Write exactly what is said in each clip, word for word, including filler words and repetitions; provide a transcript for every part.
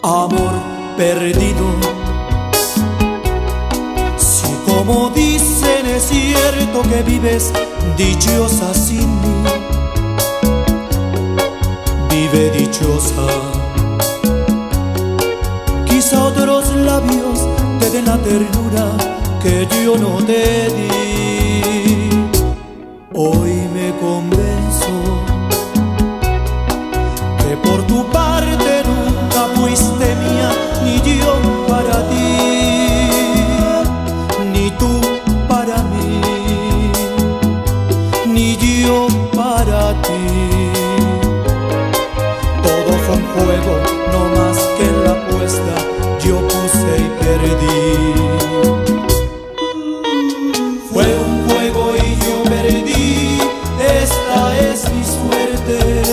Amor perdido, si como dicen es cierto que vives dichosa sin mí, vive dichosa. Quizá otros labios te den la ternura que yo no te di. Hoy me convenzo que por tu parte nunca fuiste mía, ni yo para ti, ni tú para mí, ni yo para ti. Todo fue un juego, no más que en la apuesta yo puse y perdí. Fue un juego y yo perdí, esta es mi suerte.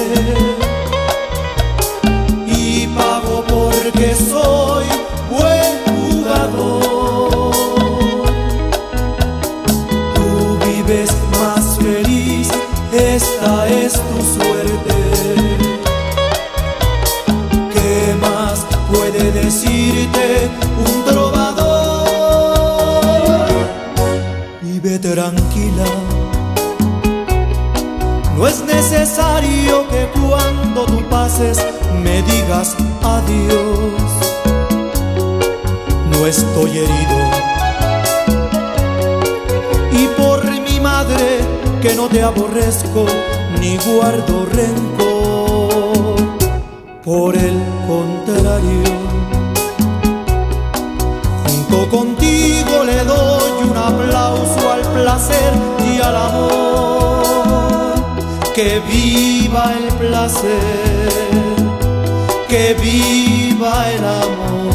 Y pago porque soy buen jugador. Tú vives más feliz, esta es tu suerte. ¿Qué más puede decirte un trovador? Vive tranquila, no es necesario que cuando tú pases me digas adiós. No estoy herido, y por mi madre que no te aborrezco ni guardo rencor. Por el contrario, junto contigo le doy un aplauso al placer y al amor. Que viva el placer, que viva el amor.